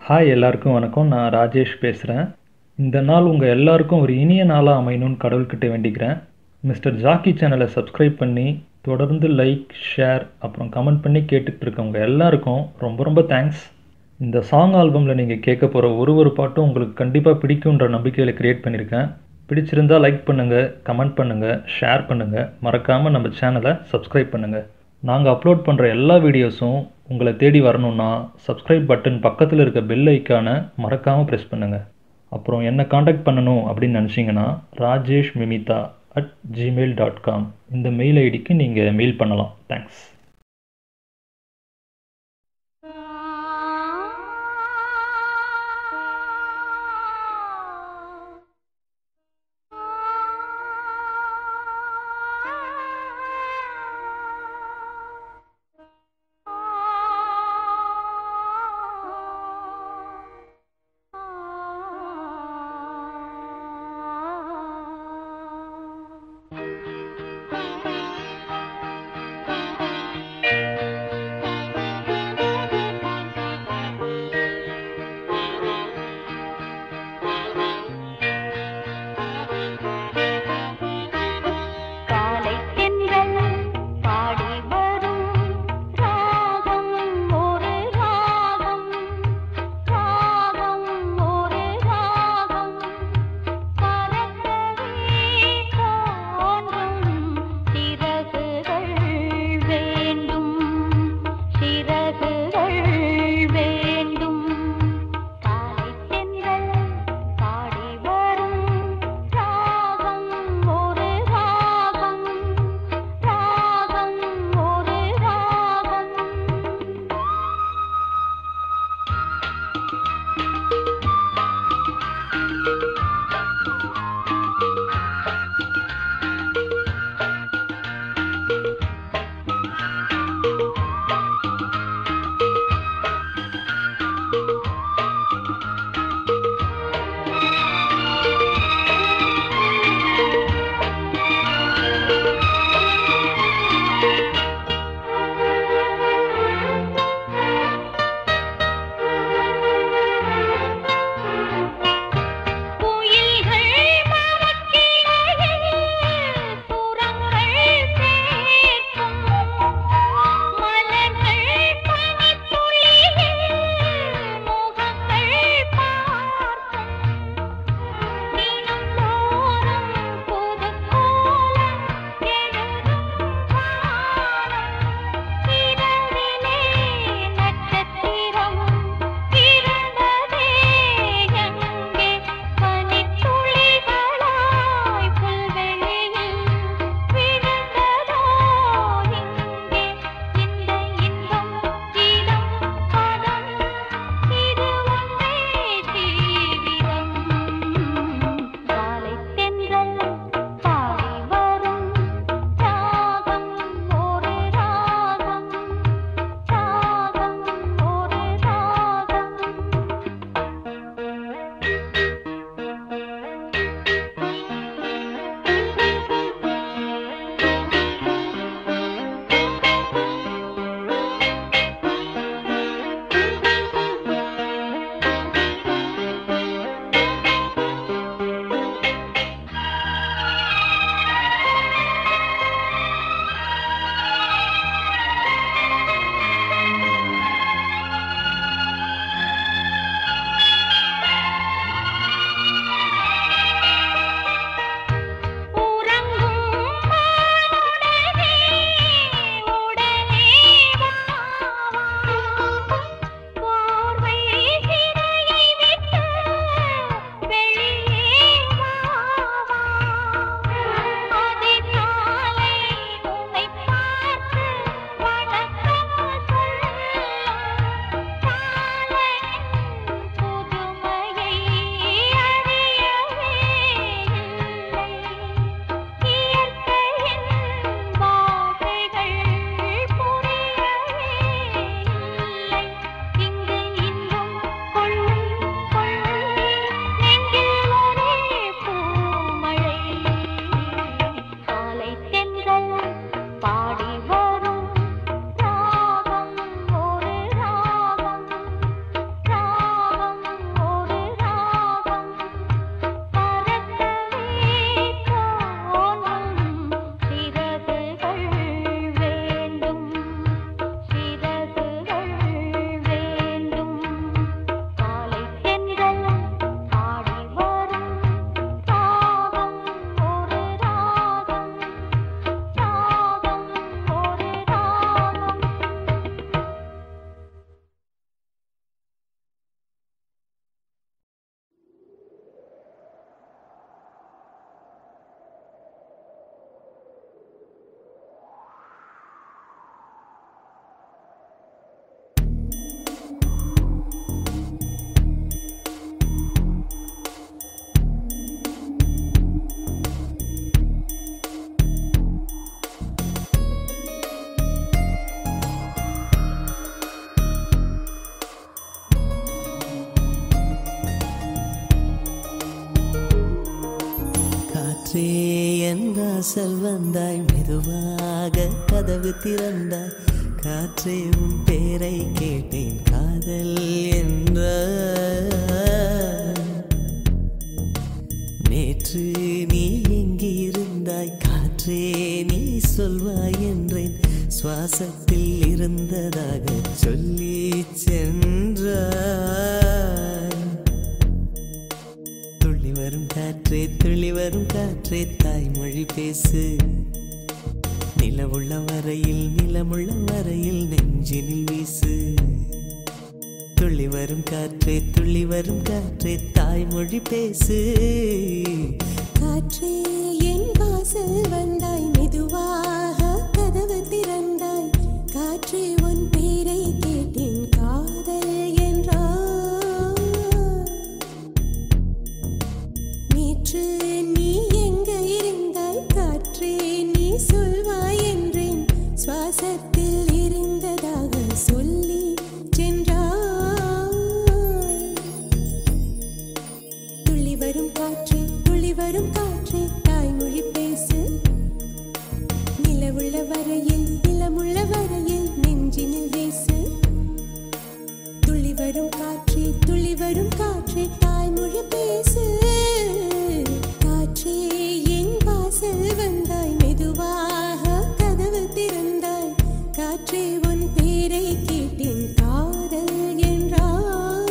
Hi எல்லாருக்கும் வணக்கம். நான் ராஜேஷ் பேசுகிறேன். இந்த நாள் உங்கள் எல்லாருக்கும் ஒரு இனிய நாளாக அமையணும்னு கடவுள்கிட்ட வேண்டிக்கிறேன். மிஸ்டர் ஜாக்கி சேனலை சப்ஸ்கிரைப் பண்ணி தொடர்ந்து லைக், ஷேர், அப்புறம் கமெண்ட் பண்ணி கேட்டுட்டு இருக்கவங்க எல்லாருக்கும் ரொம்ப ரொம்ப தேங்க்ஸ். இந்த சாங் ஆல்பமில் நீங்கள் கேட்க போகிற ஒரு பாட்டும் உங்களுக்கு கண்டிப்பாக பிடிக்குன்ற நம்பிக்கையில் க்ரியேட் பண்ணியிருக்கேன். பிடிச்சிருந்தா லைக் பண்ணுங்கள், கமெண்ட் பண்ணுங்கள், ஷேர் பண்ணுங்கள். மறக்காமல் நம்ம சேனலை சப்ஸ்கிரைப் பண்ணுங்கள். நாங்கள் அப்லோட் பண்ணுற எல்லா வீடியோஸும் உங்களை தேடி வரணுன்னா சப்ஸ்கிரைப் பட்டன் பக்கத்தில் இருக்க பெல் ஐக்கானை மறக்காமல் ப்ரெஸ் பண்ணுங்கள். அப்புறம் என்ன காண்டாக்ட் பண்ணணும் அப்படின்னு நினச்சிங்கன்னா rajeshmimita@gmail.com இந்த மெயில் ஐடிக்கு நீங்கள் மெயில் பண்ணலாம். தேங்க்ஸ். காற்றே என் வாசல் வந்தாய், மெதுவாக கதவு திறந்தாய். காற்றே உன் பேரை கேட்டேன், காதல் என்ற. நேற்று நீ எங்கிருந்தாய், காற்றே நீ சொல்வாய் என்றேன். சுவாசத்தில் இருந்ததாக சொல்லி சென்றாய். துள்ளி வரும் காற்றே, துள்ளி வரும் காற்றே, தாய்மொழி பேசு. நிலவுள்ள வரையில், நிலமுள்ள வரையில் நெஞ்சினில் வீசு. துள்ளி வரும் காற்றே, துள்ளி வரும் காற்றே, தாய்மொழி பேசு. காற்றே என் வாசல் வந்தாய், மெதுவாக கதவு திறந்தாய். காற்றே உன் பேரை கேட்டேன், காதல் என்றாய். நேற்று நீ எங்க இருந்தாய், காற்றே நீ சொல்வாய் என்றேன். சுவாசத்தில் இருந்ததாக சொல்லி சென்றாய். துள்ளி வரும் காற்றே, துள்ளி வரும் காற்றே, தாய்மொழி பேசு. நிலவுள்ள வரையில், நிலமுள்ள வரையில் நெஞ்சினில் வீசு. துள்ளி வரும் காற்றே, துள்ளி வரும் காற்றே, தாய்மொழி பேசு. காற்றே என் வாசல் வந்தாய், மெதுவாக கதவு திறந்தாய். காற்றே உன் பேரை கேட்டேன், காதல் என்றாய்.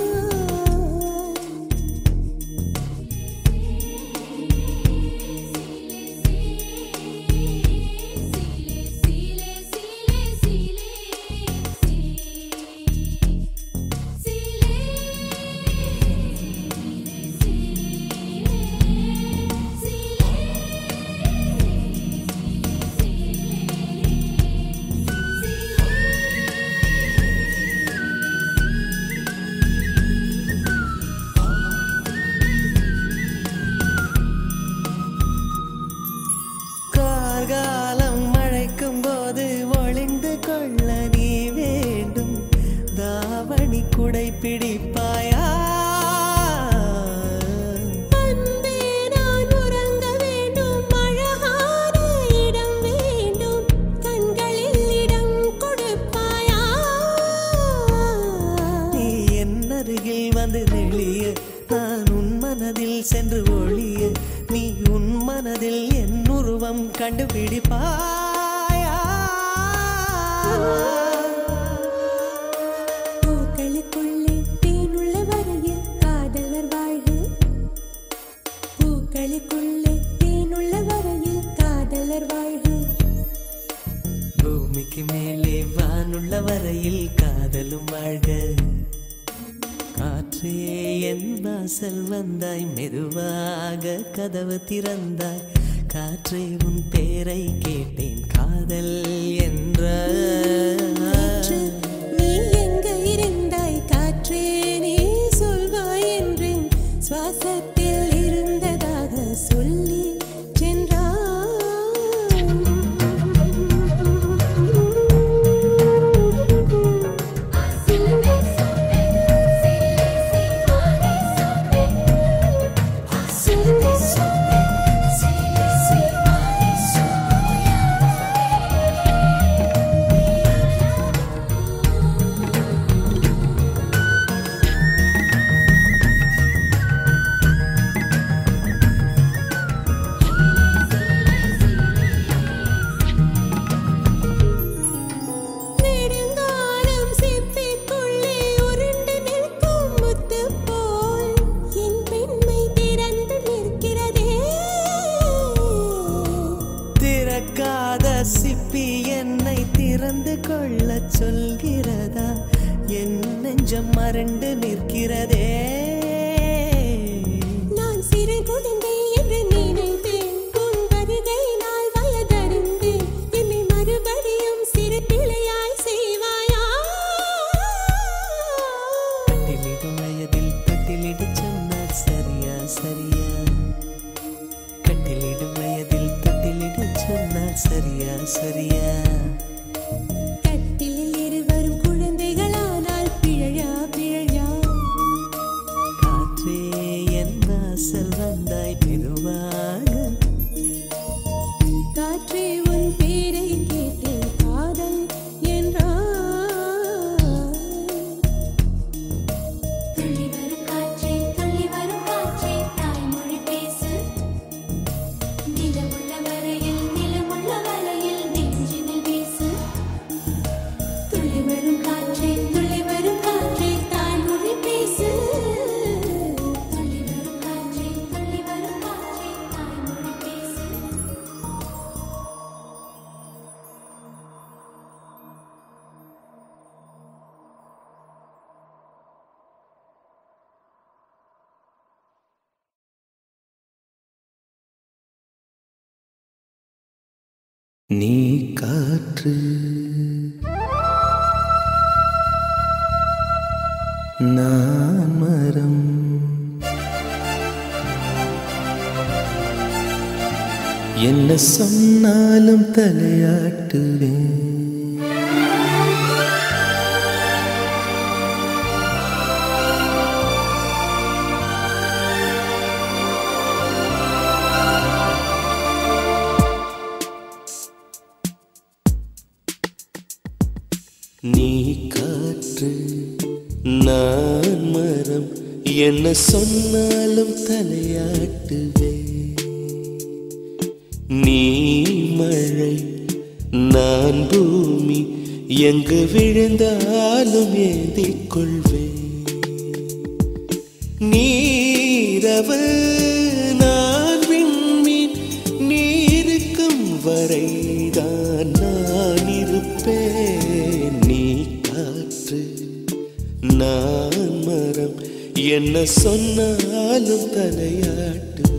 கார்காலம் மழைக்கும் போது ஒளிந்து கொள்ள நீ வேண்டும். தாவணி குடை பிடிப்பாயா? அன்பே நான் உறங்க வேண்டும், அழகான இடம் வேண்டும். கண்களில் இடம் கொடுப்பாயா? நீ என் அருகில் வந்து நெளிய, நான் உன் மனதில் சென்று ஒளிய. நீ உன் மனதில் என் உருவம் கண்டுபிடிப்பாயா? பூக்களுக்குள்ளே தேனுள்ள வரையில் காதலர் வாழ்வு. பூக்களுக்குள்ளே தேனுள்ள வரையில் காதலர் வாழ்வு. பூமிக்கு மேலே வானுள்ள வரையில் காதலும் வாழ்க. காற்றே என் வாசல் வந்தாய், மெதுவாக கதவு திறந்தாய். காற்றே உன் பேரை கேட்டேன், காதல் என்ற. காற்று நீ எங்க இருந்தாய், காற்றே நீ சொல்வாய் என்றேன். சுவாசத்தில் இருந்ததாக சொல்லி சென்றாய். நெடுங்காலம் சிப்பிக்குள்ளே உருண்டு நிற்கும் முத்து போல் என் பெண்மை திறந்து நிற்கிறதே. திறக்காத சிப்பி என்னை திறந்து கொள்ள சொல்கிறதா? என் நெஞ்சம் மறண்டு நிற்கிறதே. நான் சிறு குழந்தை என்று நினைத்தேன், உன் வருகையினால் வயதறிந்தேன். என்னை மறுபடியும் சிறு பிள்ளையாய் செய்வாயா? கட்டிலிடும் வயதில் தொட்டிலிடு சொன்னார் சரியா சரியா? கட்டிலிடும் வயதில் தொட்டிலிடு சொன்னார் சரியா சரியா? கட்டிலில் இருவரும் குழந்தைகளானால் பிழையா பிழையா? காற்றே என் வாசல் வந்தாய், மெதுவாக நீ காற்று நான் மரம் என்ன சொன்னாலும் தலையாட்டுவேன் நீ காற்று நான் மரம் என்ன சொன்னாலும் தலையாட்டுவேன் நீ மழை நான் பூமி எங்கு விழுந்தாலும் ஏந்திக் கொள்வேன் நீரவு நான் விண்மீன் நீருக்கும் வரைதான் நான் இருப்பேன் நீ காற்று நான் மரம் என்ன சொன்னாலும் தலையாட்டுவேன்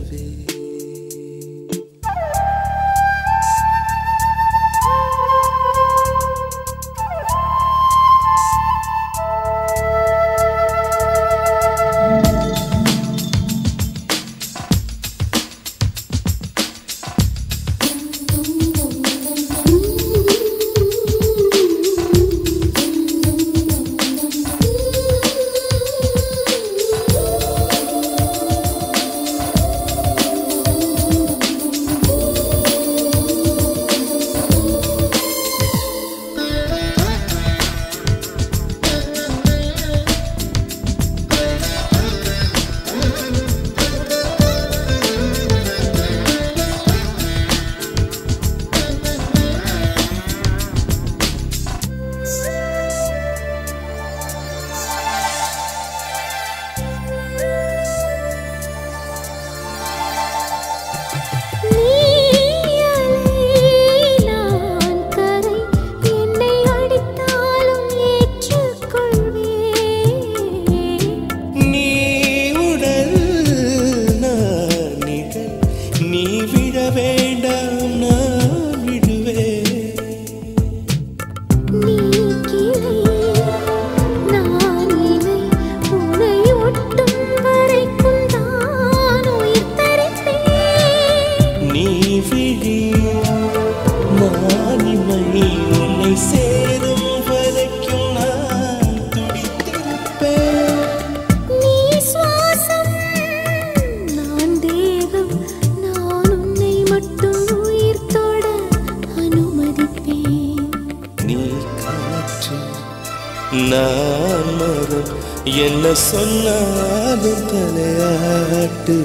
நான் மரம் என்ன சொன்னாலும் தலையாட்டு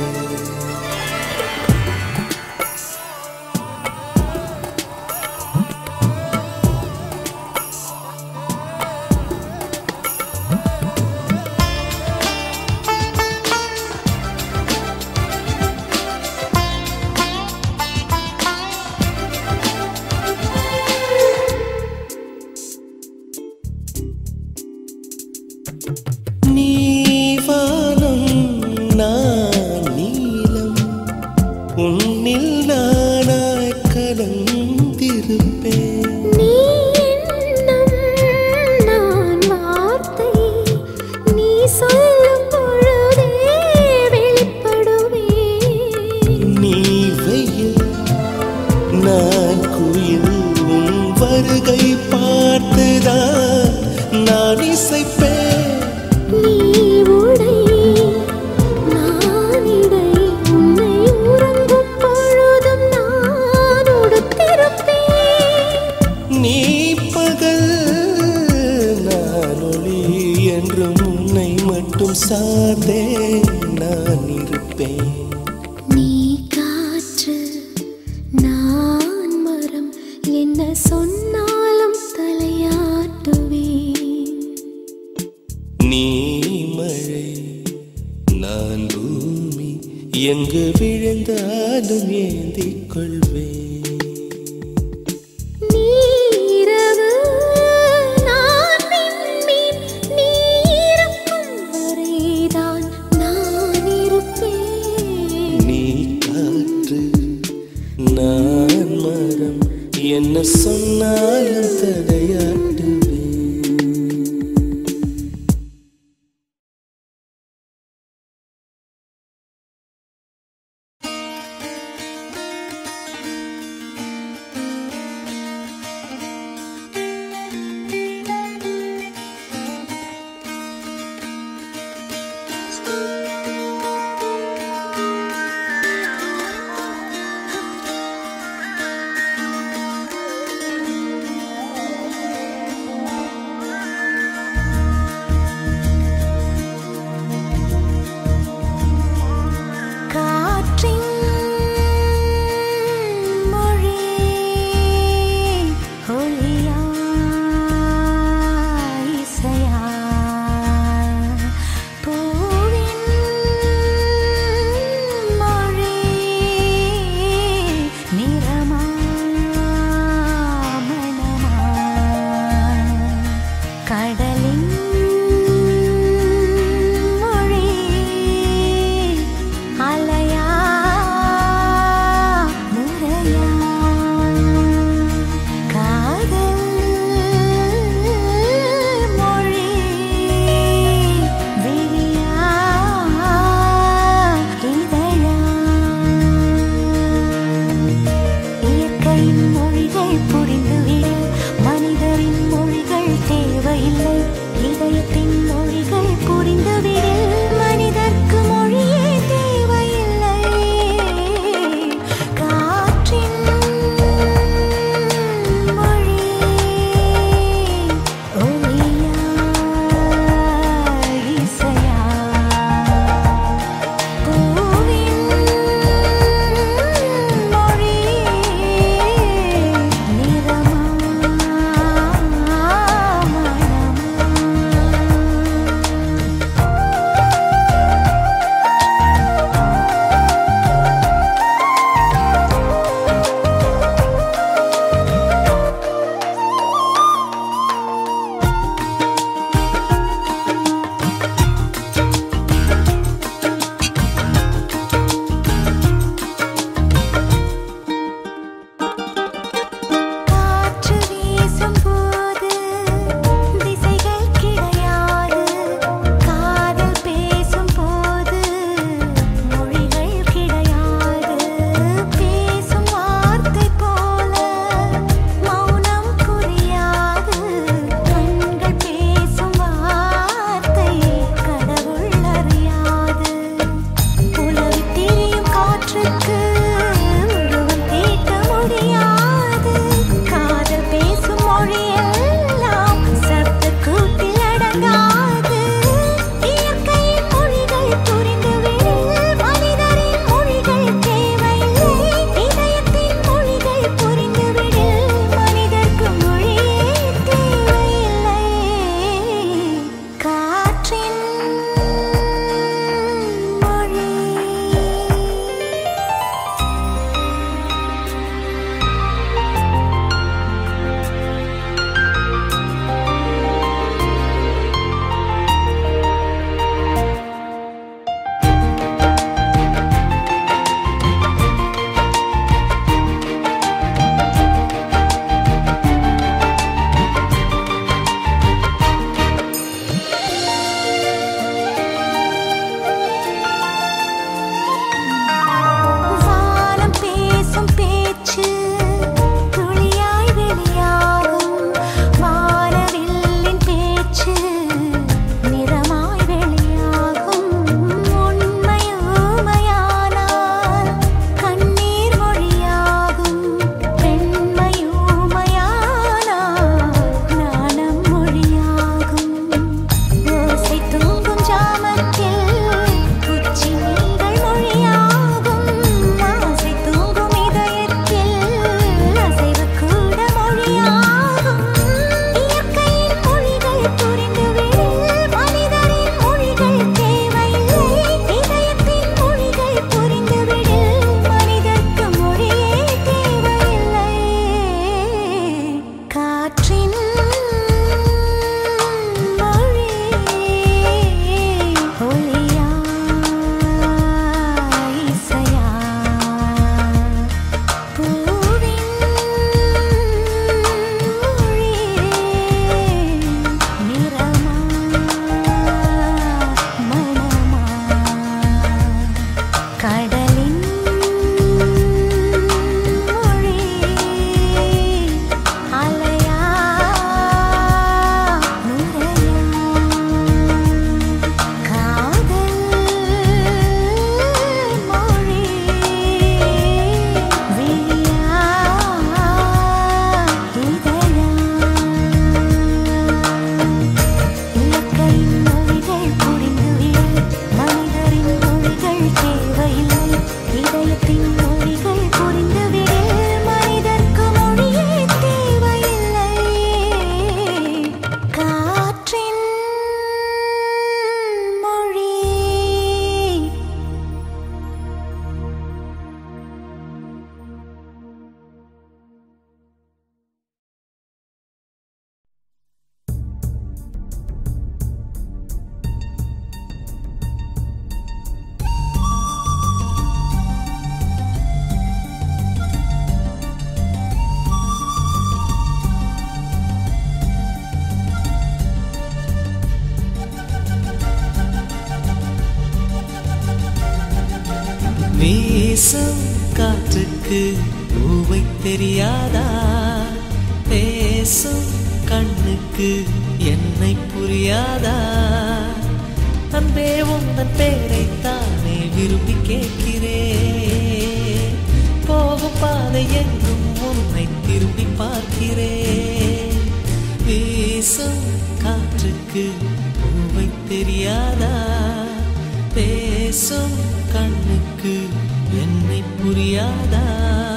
நீவானம் நான் நீலம் உன்னில் நானாய் கலந்திருப்பேன் நீ எண்ணம் நான் வார்த்தை நீ சொல்லும் பொழுதே வெளிப்படுவேன் நீ வெயில் நான் குயில் உன் வருகை பார்த்துதான் நான் இசைப்பேன் நீ உடை நான் இடை உன்னை உறங்கும் பொழுதும் நான் உடுத்திருப்பேன் நீ பகல் நான் ஒளி என்றும் உன்னை மட்டும் சார்ந்தே நான் இருப்பேன் நீ காற்று நான் மரம் என்ன சொன்னாலும் தலையாட்டுவேன் நீ மழை நான் பூமி எங்கு விழுந்தாலும் ஏந்திக் கொள்வேன் நீரவு நான் விண்மீன் நீ இருக்கும் வரைதான் நான் இருப்பேன் நீ காற்று நான் மரம் சொன்னாலும் தடையாட்டுவேன். வீசும் காற்றுக்கு பூவை தெரியாதா? பேசும் கண்ணுக்கு என்னை புரியாதா? அன்பே உந்தன் பேரைத்தானே விரும்பி கேட்கிறேன். போகும் பாதை எங்கும் உன்னை திரும்பி பார்க்கிறேன். வீசும் காற்றுக்கு பூவை தெரியாதா? பேசும் கண்ணுக்கு என்னை புரியாதா?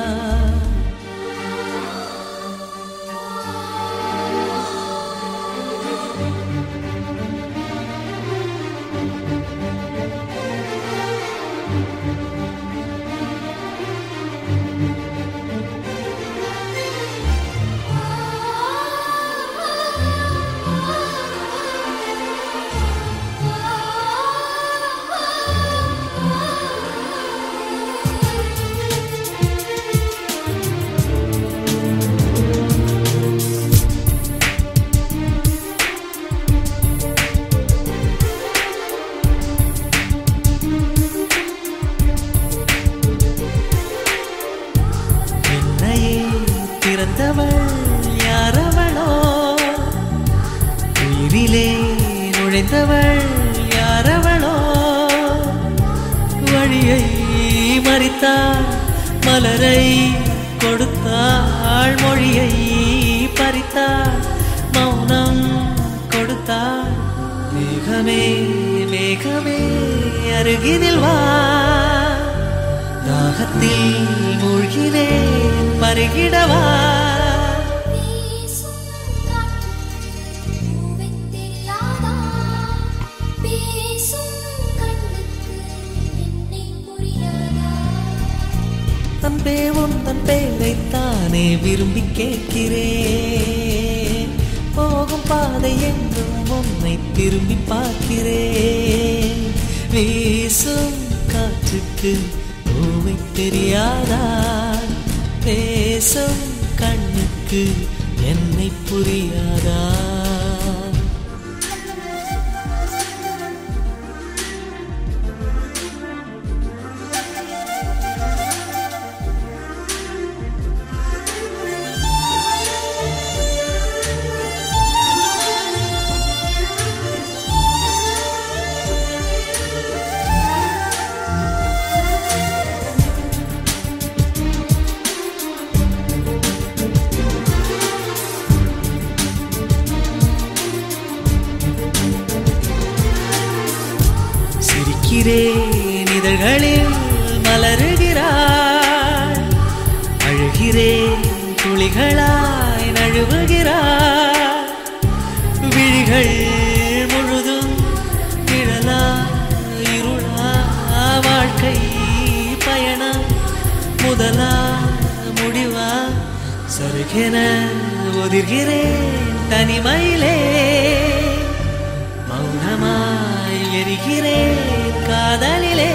பிறந்தவள் யாரவளோ? உயிரிலே நுழைந்தவள் யாரவளோ? வழியை மறித்தாள், மலரை கொடுத்தாள், மொழியை பறித்தாள், மௌனம் கொடுத்தாள். மேகமே மேகமே அருகினில் வா, தாகத்தில் மூழ்கினேன் பருகிடவா. அன்பே உந்தன் பேரைத்தானே விரும்பி கேட்கிறேன். போகும் பாதை எங்கும் உன்னை திரும்பி பார்க்கிறேன். வீசும் காற்றுக்கு பூவை தெரியாதா? பேசும் கண்ணுக்கு என்னை புரியாதா? சிரிக்கிறேன் இதழ்களில் மலருகிறாள், அழுகிறேன் துளிகளாய் நழுவுகிறாள். விழிகள் முழுதும் நிழலா இருளா? வாழ்க்கை பயணம் முதலா முடிவா? சருகென ஒதிர்கிறேன் தனிமையிலே, மௌனமாய் எரிகிறேன் காதலிலே.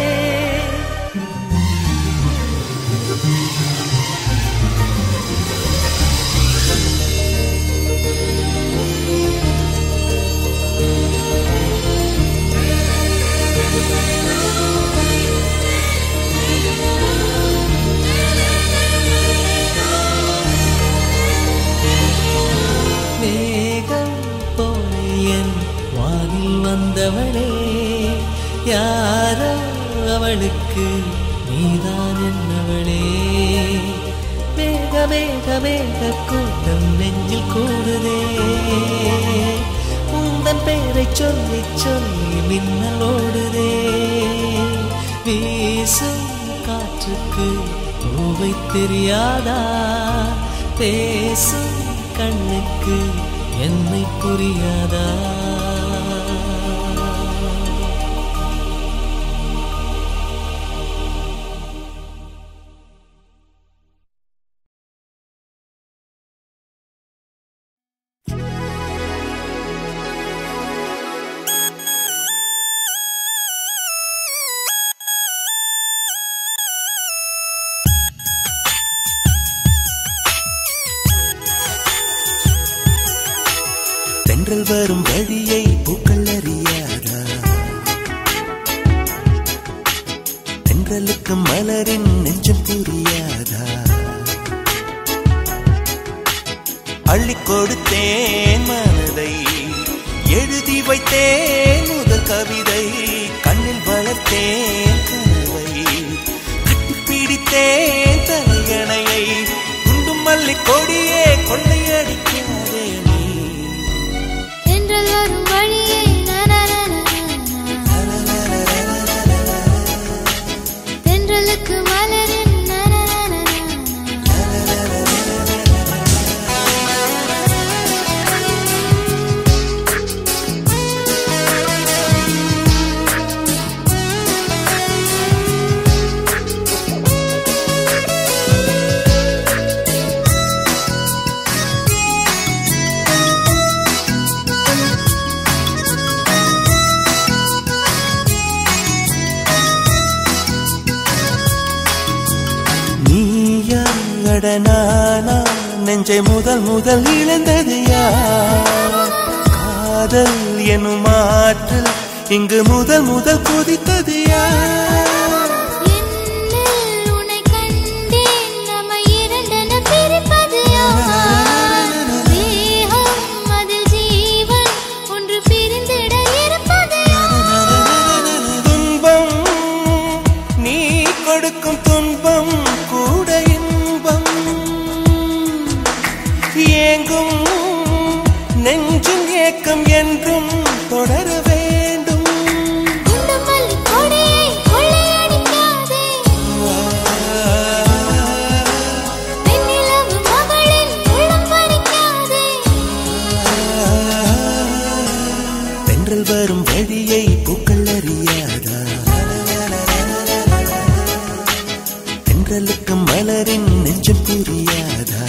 மேகம் போல என் வானில் வந்தவளே, யாரோ அவளுக்கு நீதான் என்னவளே. மேக மேக மேக கூட்டம் நெஞ்சில் கூடுதே, உந்தன் பெயரை சொல்லி சொல்லி மின்னல் ஓடுதே. வீசும் காற்றுக்கு பூவை தெரியாதா? பேசும் கண்ணுக்கு என்னை புரியாதா? தென்றல் வரும் வழியை பூக்கள் அறியாதா? தென்றலுக்கு மலரின் நெஞ்சம் புரியாதா? அள்ளி கொடுத்தேன் மனதை, எழுதி வைத்தேன் முதல் கவிதை, கண்ணில் வளர்த்தேன் கனவை, கட்டிப்பிடித்தேன் தலையணையை, குண்டும் மல்லி கொடியே கொள்ளையடிக்காதே நீ. தென்றல் வரும் வழியே தென்றலுக்கு மலரின் நானா நெஞ்சை முதல் முதல் இழந்தது யார்? காதல் எனும் ஆற்றல் இங்கு முதல் முதல் குதித்தது யார்? உன்னை கண்டேன் நம்மை இரண்டென பிரிப்பது யார்? தேகம் அதில் ஜீவன் ஒன்று பிரிந்திட இருப்பது யார்? துன்பம் நீ கொடுக்கும் துன்பம் கூட ஏங்கும் நெஞ்சும் ஏக்கம் என்றும் தொடர வேண்டும். தென்றல் வரும் வழியை பூக்கள் அறியாதா? தென்றலுக்கு மலரின் நெஞ்சம் புரியாதா?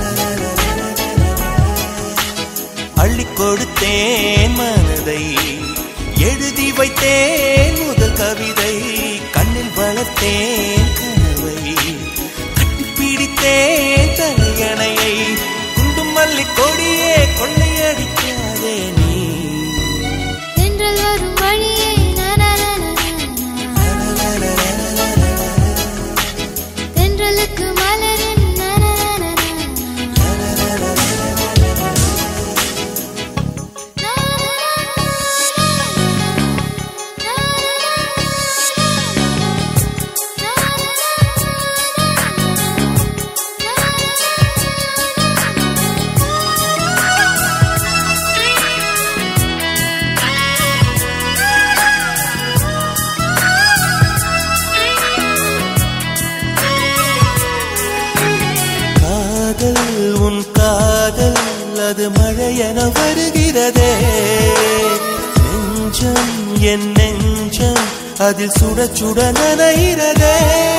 அள்ளி கொடுத்தேன் மனதை, எழுதி வைத்தேன் முதல் கவிதை, கண்ணில் வளர்த்தேன் கனவை, கட்டிப்பிடித்தேன் தலையணையை, குண்டும் மல்லி கொடியே கொள்ளையடிக்காதே நீ. தென்றல் வரும் வழியே தென்றலுக்கு மலரின் உன் காதல் அது மழையென வருகிறதே, நெஞ்சம் என் நெஞ்சம் அதில் சுட சுட நனைகிறதே.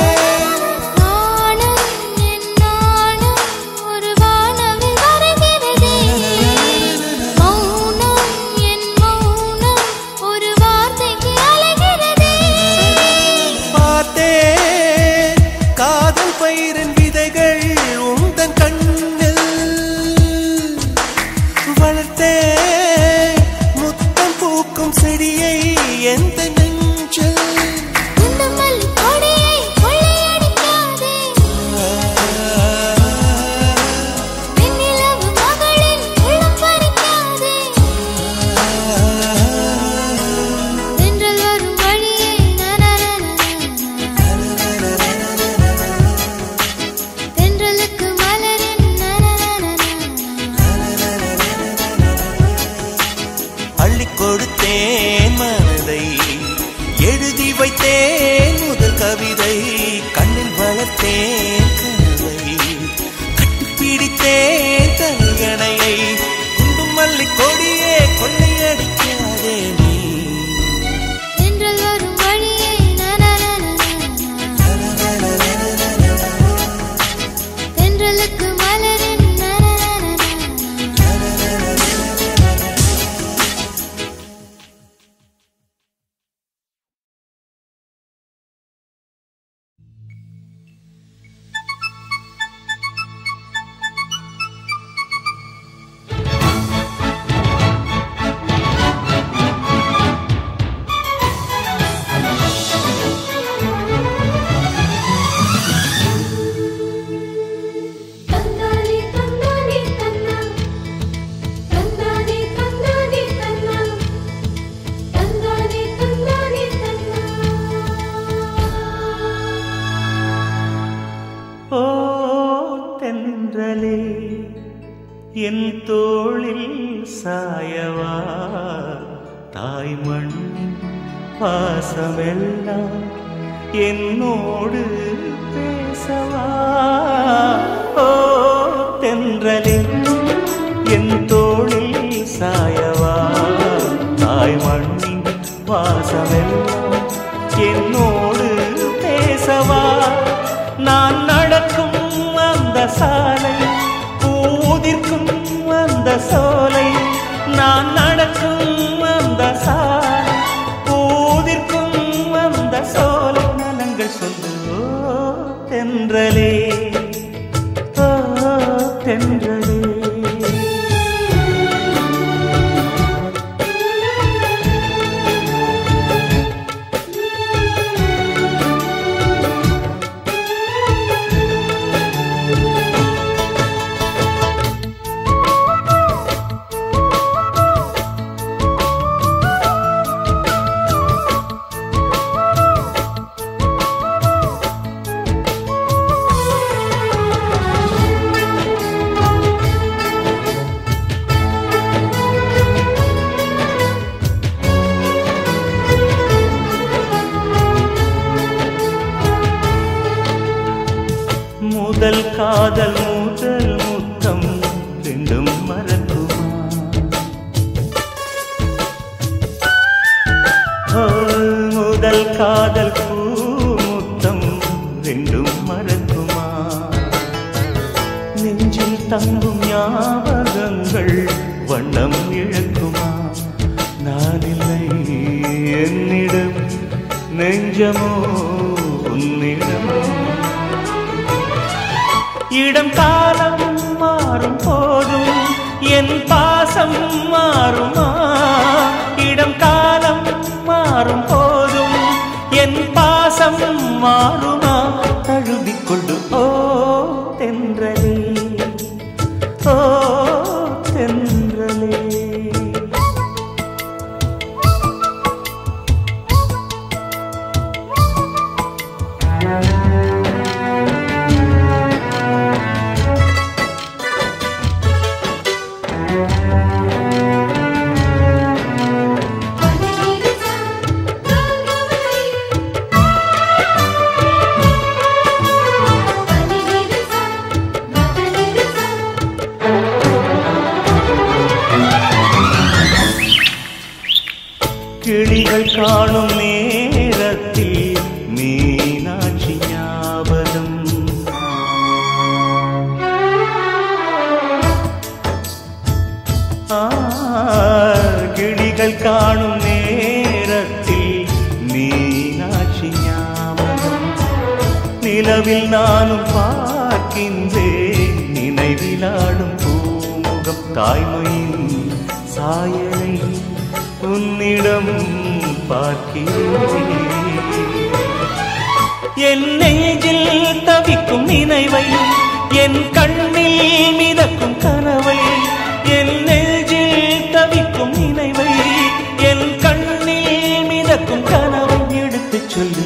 பார்த்தேன் காதல் பயிரின் விதைகள் உந்தன் கண்ணில் வளர்த்தே, முத்தம் பூக்கும் செடியை எந்த நெஞ்சில். அள்ளி கொடுத்தேன் மனதை, எழுதி வைத்தேன் முதல் கவிதை, கண்ணில் வளர்த்தேன் கனவை, கட்டிப்பிடித்தேன் தலையணையை, குண்டும் மல்லி கொடியே கொள்ளையடிக்காதே நீ. தென்றல் வரும் வழியே தென்றலுக்கு மலரின் என் தோளில் சாயவா தாய் மண்ணின் பாசமெல்லாம் என்னோடு பேசவா ஓ தென்றலே என் தோளில் சாயவா தாய் மண்ணின் பாசமெல்லாம் என்னோடு பேசவா நான் நடக்கும் அந்த சாலை பூதிர்க்கும் அந்த சோலை நான் நடக்கும் அந்த சாலை பூதிர்க்கும் அந்த சோலை நலங்கள் சொல்லு தென்றலே தென்றலே முதல் காதல் முதல் முத்தம் ரெண்டும் மறக்குமா முதல் காதல் பூ முத்தம் ரெண்டும் மறக்குமா நெஞ்சில் தங்கும் ஞாபகங்கள் வண்ணம் இழக்குமா நான் இல்லை என்னிடம் நெஞ்சமோ உன்னிடம் இடம் காலம் மாறும் போதும் என் பாசம் மாறுமா இடம் காலம் மாறும் போதும் என் பாசம் மாறுமா தழுவிக்கொண்டு ஓ தென்றலே ஓ தென்றலே கிளிகள் காணும் நேரத்தில் மீனாட்சி ஞாபகம் கிளிகள் காணும் நேரத்தில் மீனாட்சி ஞாபகம் நிலவில் நானும் பார்க்கின்றேன் நினைவிலாடும் பூமுகம் தாய்மையின் சாயலை உன்னிடம் பார்க்கிறேன் என் நெஞ்சில் தவிக்கும் நினைவை என் கண்ணில் மிதக்கும் கனவை என் நெஞ்சில் தவிக்கும் நினைவை என் கண்ணில் மிதக்கும் கனவை எடுத்துச் சொல்லு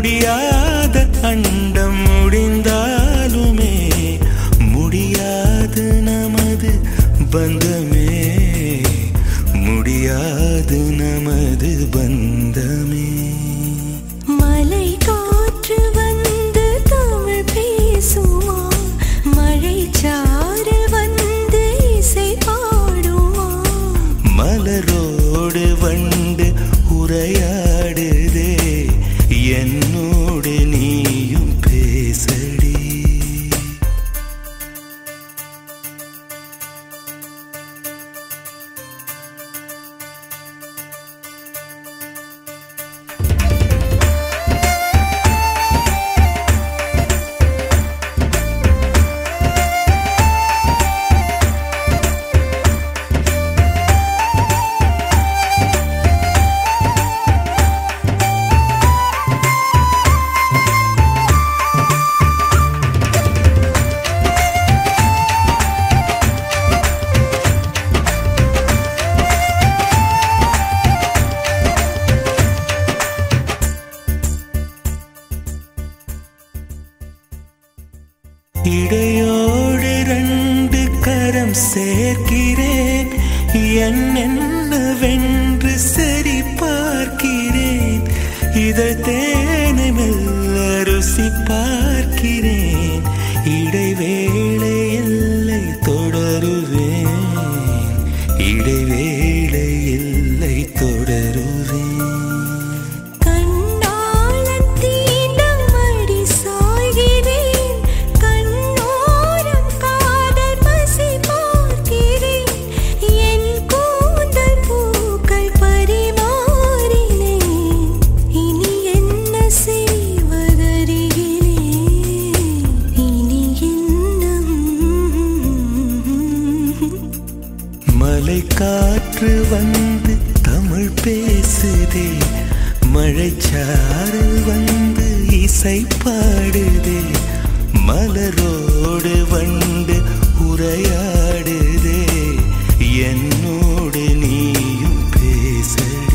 முடியாத அண்டம் முடிந்தாலுமே முடியாது நமது பந்தமே, முடியாது நமது பந்தமே. மலை காற்று வந்து தமிழ் பேசுமா, மழை சாரல் வந்து இசை பாடுமா, மலரோடு வண்டு உரையாடுதே, என்னோடு நீயும் பேசடி. இடையோடு ரெண்டு கரம் சேர்க்கிறேன், என்னென்னவென்று சரி பார்க்கிறேன், இதழ் தேனை மெல்ல ருசி பார்க்கிறேன், இடைவேளை எல்லை தொடருவேன், இடைவேளை எல்லை தொடருவேன். மலை காற்று வந்து தமிழ் பேசுதே, மழைச்சாரல் வந்து இசை பாடுதே, மலரோடு வண்டு உரையாடுதே, என்னோடு நீயும் பேசடி.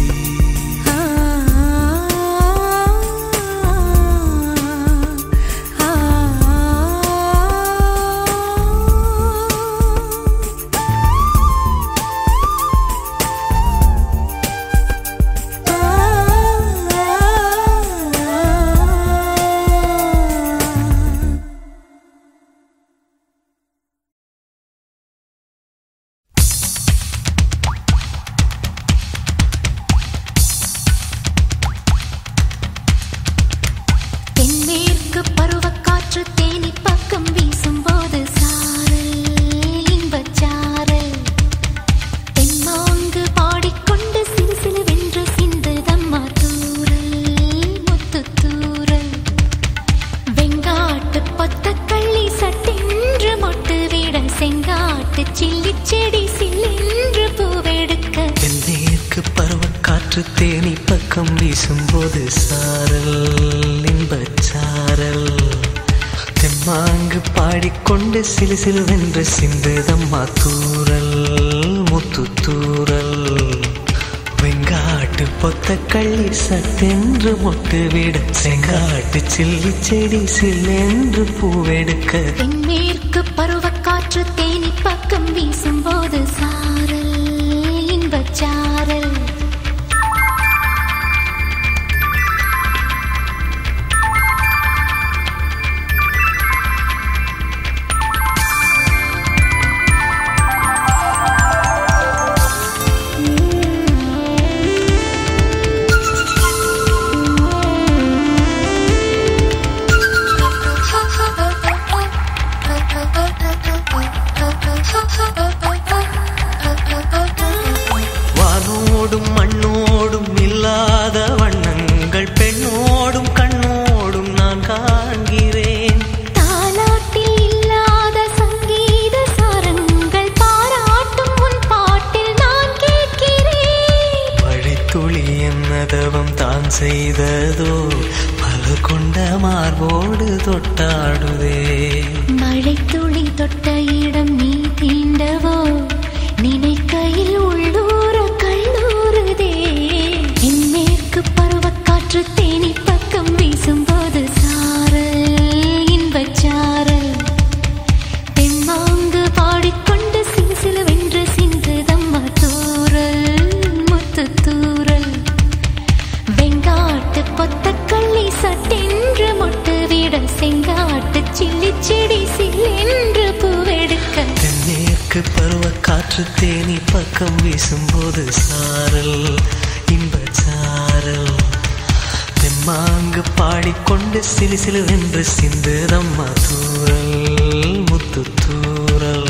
தேனி பக்கம் வீசும்போது சாரல் இன்பச்சாரல், தெம்மாங்கு பாடிக்கொண்டு சிலு சிலுவென்று சிந்துதம்மா தூரல் முத்து தூரல், வெங்காட்டு பொத்த கள்ளி சட்டென்று மொட்டு விட, செங்காட்டு சில்லி செடி சில்லென்று பூவெடுக்க, தென்மேற்கு பருவக்காற்று தேனி பக்கம் வீசும்போது சாரல் இன்பச்சாரல். வானோடும் மண்ணோடும் இல்லாத வண்ணங்கள் பெண்ணோடும் கண்ணோடும் நான் காண்கிறேன், தாலாட்டில் இல்லாத சங்கீத சாரங்கள் பாராட்டும் உன் பாட்டில் நான் கேட்கிறேன். மழைத்துளி என்னதவம் தான் செய்ததோ, பல கொண்ட மார்போடு தொட்டாடுதே, மழைத்துளி தொட்ட இடம் நீ தீண்டவோ, நினைக்கையில் உள்ளூர கல்லூருதே, தென்மேற்கு பருவக்காற்று தேனி பக்கம் பக்கம் வீசும்போது சாரல் இன்பச்சாரல் தெம்மாங்கு பாடிக்கொண்டு சிலுசிலுவென்று சிந்துதம்மா தூறல் முத்து தூறல் வெங்காட்டு பொத்தக்கள்ளி சட்டென்று மொட்டு விட செங்காட்டு சில்லி செடி சில்லென்று பூவெடுக்க தென்மேற்கு பருவ காற்று தேனி பக்கம் வீசும்போது சாரல் இன்பச்சாரல் தெம்மாங்கு பாடிக்கொண்டு சிலுசிலுவென்று சிந்துதம்மா தூறல் முத்து தூறல்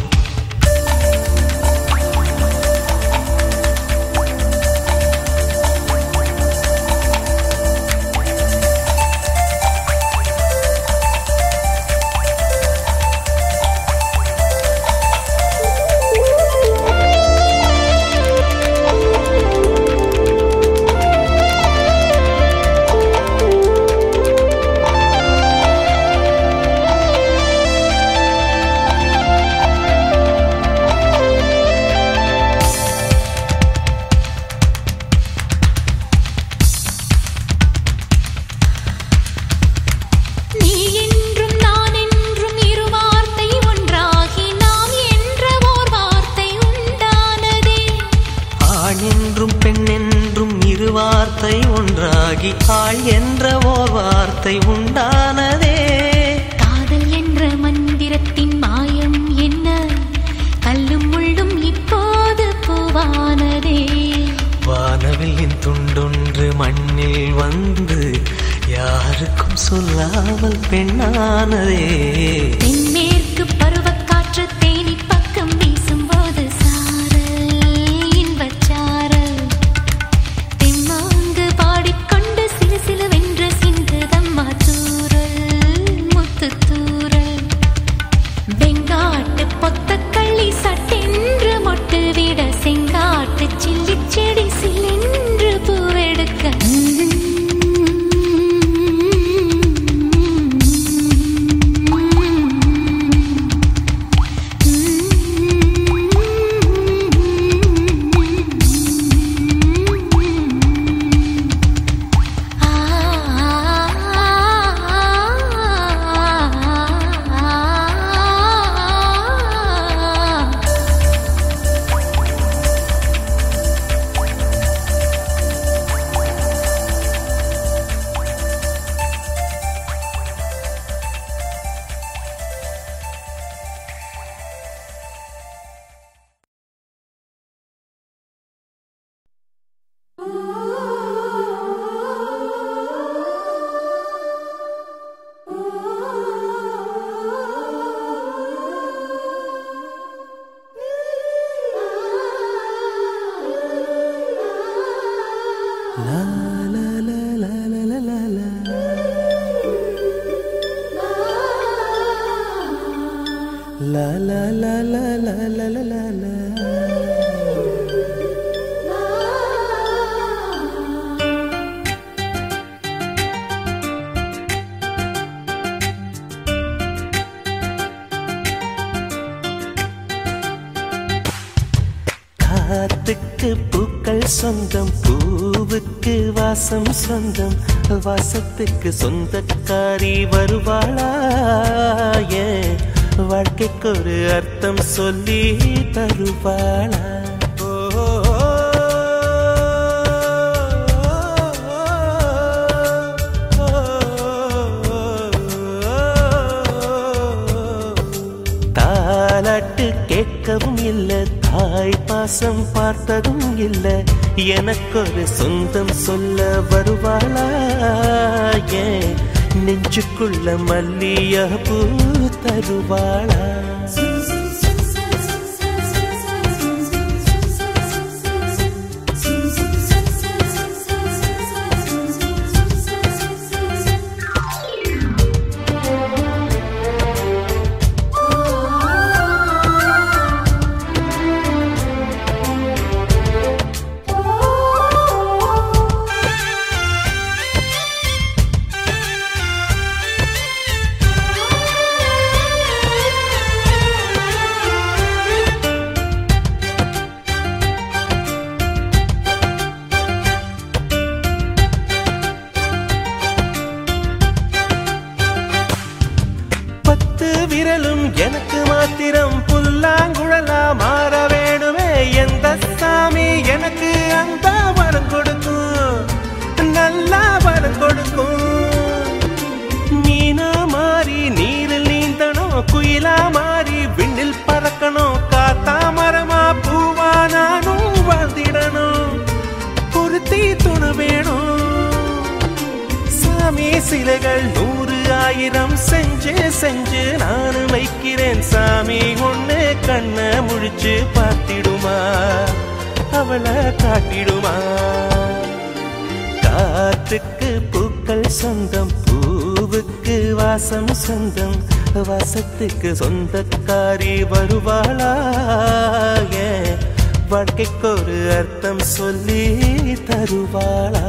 வார்த்தை ஒன்றாகி ஆள் என்ற ஓர் வார்த்தை உண்டானதே காதல் என்ற மந்திரத்தின் மாயம் என்ன கல்லும் முள்ளும் இப்போது பூவானதே வானவில்லின் துண்டொன்று மண்ணில் வந்து யாருக்கும் சொல்லாமல் பெண்ணானதே தென்மேற்கு பருவக்காற்று தேனி பக்கம் வீசும்போது சாரல் இன்பச்சாரல் தெம்மாங்கு பாடிக்கொண்டு சிலுசிலுவென்று சிந்துதம்மா தூறல் முத்து தூறல் வெங்காட்டு பொத்தக்கள்ளி சட்டென்று மொட்டு விட செங்காட்டு சில்லி செடி சில்லென்று பூவெடுக்க La la la la la la la la la. காத்துக்கு பூக்கள் சொந்தம் பூவுக்கு வாசம் சொந்தம் வாசத்துக்கு சொந்தக்காரி வருவாளா வாழ்க்கைக்கு ஒரு அர்த்தம் சொல்லி தருவாளா தாலாட்டு கேட்கவும் இல்ல தாய் பாசம் பார்த்ததும் இல்ல எனக்கொரு சொந்தம் சொல்ல வருவாளா நெஞ்சுக்குள்ள மல்லிய பூ தருவாளா எனக்கு மாத்திரம் புல்லாங்குழலா மாற வேணுமே எந்த சாமி எனக்கு அந்த வரம் கொடுக்கும், நல்லா வரம் கொடுக்கும். மீனா மாறி நீரில் நீந்தணும், குயிலா மாறி விண்ணில் பறக்கணும், காத்தா மரமா பூவா நானும் வாழ்ந்திடணும், பொருத்தி துணை வேணும். சாமி சிலைகள் 100,000 செஞ்சு செஞ்சு நானு வைக்கிறேன், சாமி ஒண்ணு கண்ண முழிச்சு பார்த்திடுமா, அவளை காட்டிடுமா. காற்றுக்கு பூக்கள் சொந்தம், பூவுக்கு வாசம் சொந்தம், வாசத்துக்கு சொந்தக்காரி வருவாளா, வாழ்க்கைக்கு ஒரு அர்த்தம் சொல்லி தருவாளா.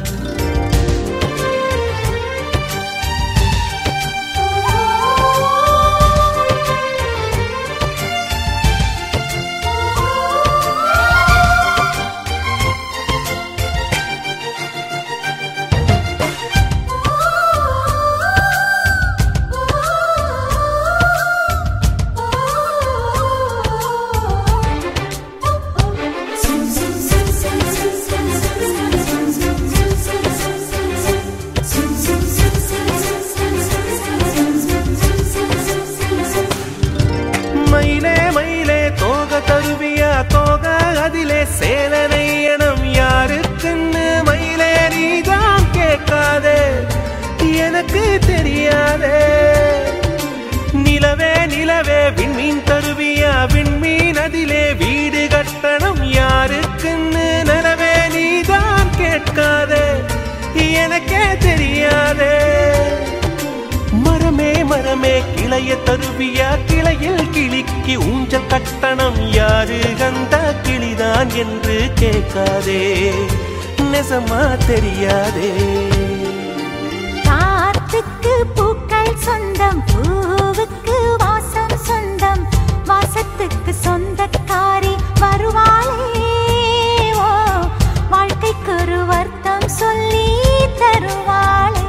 சேலனையனம் யாருக்குன்னு மயிலே நீதான் கேட்காதே, எனக்கு தெரியாதே. நிலவே நிலவே விண்மீன் தருவியா, விண்மீன் அதிலே வீடு கட்டணம் யாருக்குன்னு நிலவே நீதான் கேட்காதே, எனக்கே தெரியாதே. மரமே மரமே கிளைய தருவியா, கிளையில் கிளிக்கு ஊஞ்சல் கட்டணம் யாரு அந்த கிளிதான் என்று கேட்காதே, நெசமா தெரியாதே. காற்றுக்கு பூக்கள் சொந்தம், பூவுக்கு வாசம் சொந்தம், வாசத்துக்கு சொந்தக்காரி வருவாளே, ஓ வாழ்க்கைக்கு ஒரு அர்த்தம் சொல்லி தருவாளே.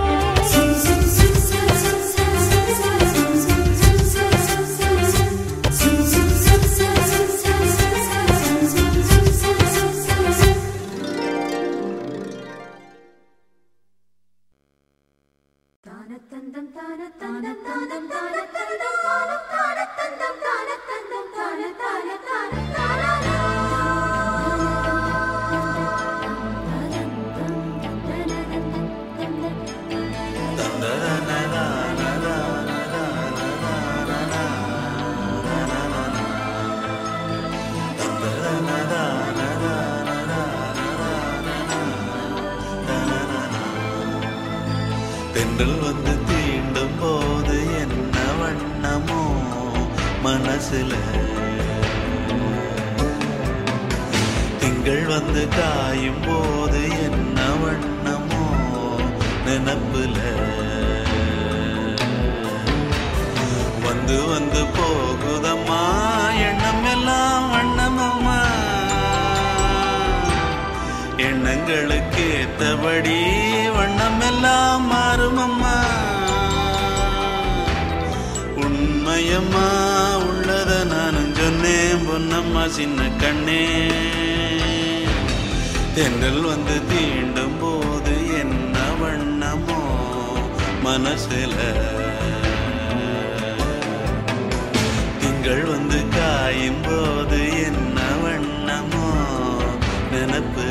தென்றல் வந்து தீண்டும் போது என்ன வண்ணமோ மனசுல, திங்கள் வந்து காயும் போது என்ன வண்ணமோ நினப்புல, வந்து வந்து போகுதம்மா எண்ணம் எல்லாம் வண்ணமம்மா, எண்ணங்களுக்கு ஏத்தபடி வண்ணம் எல்லாம் மாறுமம்மா. உண்மையம்மா உள்ளத நானும் சொன்னேன் பொன்னம்மா சின்ன கண்ணே, தென்றல் வந்து தீண்டும் போது என்ன வண்ணமோ மனசுல, திங்கள் வந்து காயும் போது என்ன வண்ணமோ நினப்புல.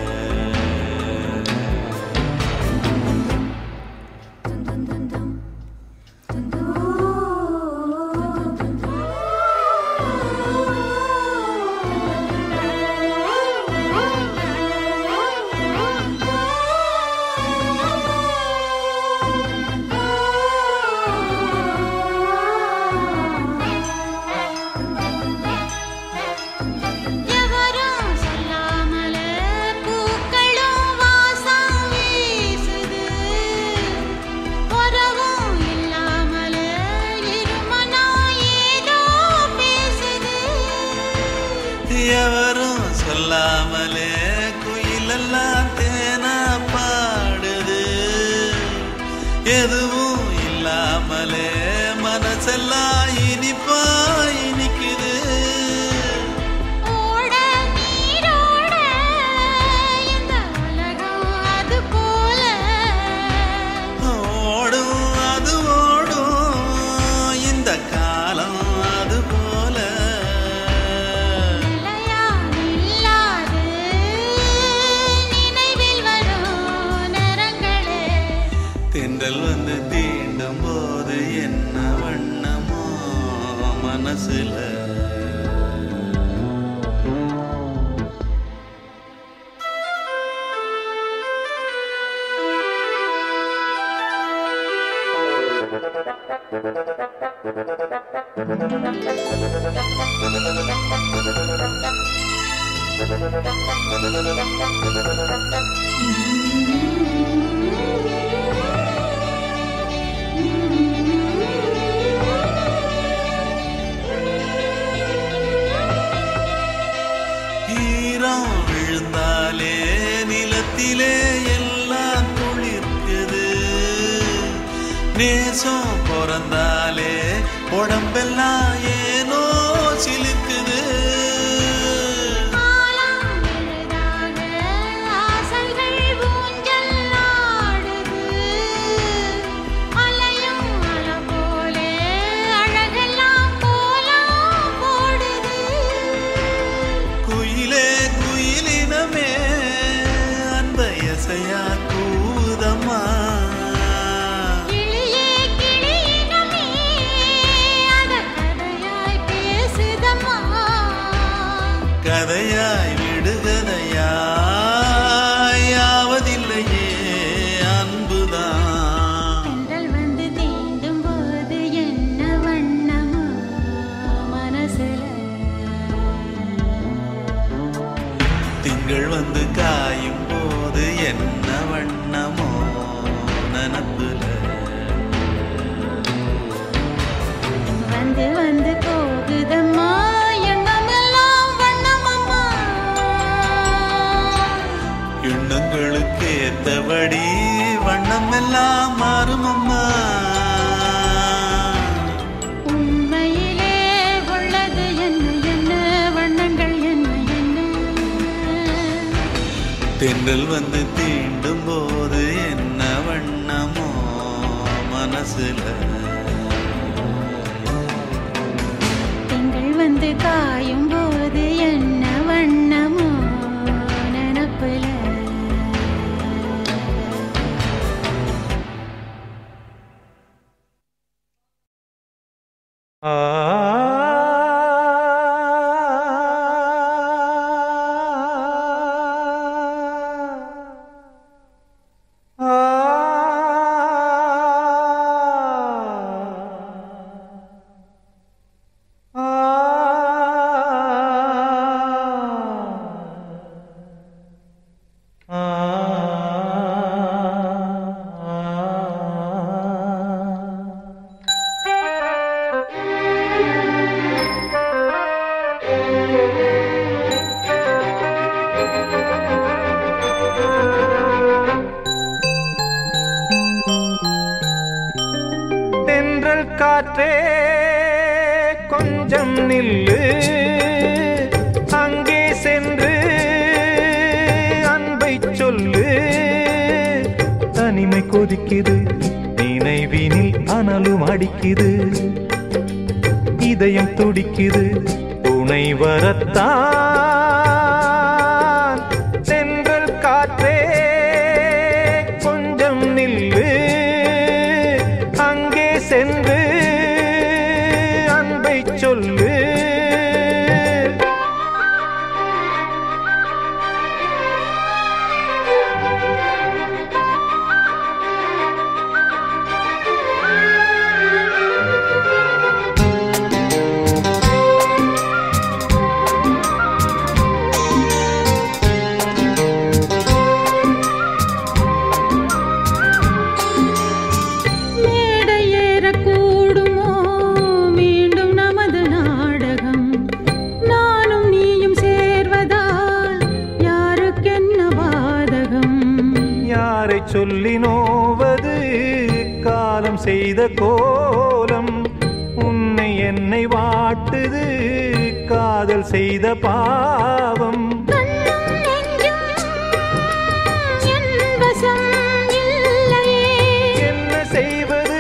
எவரும் சொல்லாமலே குயிலெல்லாம் தேனா பாடுது, எதுவும் இல்லாமலே மனசு மனசெல்லாம் இனிப்பா இனிக்குது. தென்றல் வந்து தீண்டும் போது என்ன வண்ணமோ மனசுல. ஈரம் விழுந்தாலே நிலத்திலே எல்லாம் குளிர்க்குது. நேசம் பிறந்தாலே உடம்பெல்லாம் ஏனோ சிலுக்குது. கூதம்மா கதையாய் விடுகதையாய் ஆவதில்லையே அன்புதான். தென்றல் வந்து தீண்டும் போது என்ன வண்ணமோ மனசுல. திங்கள் வந்து காயும் போது என்ன வண்ணமோ நனப்புல. வந்து வந்து போகுதம்மா எண்ணமெல்லாம் வண்ணமம்மா. எண்ணங்களுக்கு ஏத்தபடி வண்ணமெல்லாம் மாறுமம்மா. உண்மையிலே உள்ளது என்ன என்ன வண்ணங்கள் என்ன என்ன. தென்றல் வந்து தீண்டும் போது என்ன வண்ணமோ மனசுல. திங்கள் வந்து காயும் போது என்ன வண்ணமோ நினப்புல. காற்றே கொஞ்சம் நில்லு, அங்கே சென்று அன்பை சொல்லு. தனிமை கொதிக்குது, நினைவினில் அனலும் அடிக்குது, இதயம் துடிக்குது துணை வரத்தான். சென்றல் காற்றே கொஞ்சம் நில்லு, அங்கே சென்று அன்பை சொல்லு. சொல்லி நோவது காலம் செய்த கோலம், என்னை வாட்டுது காதல் செய்த பாவம். என்ன செய்வது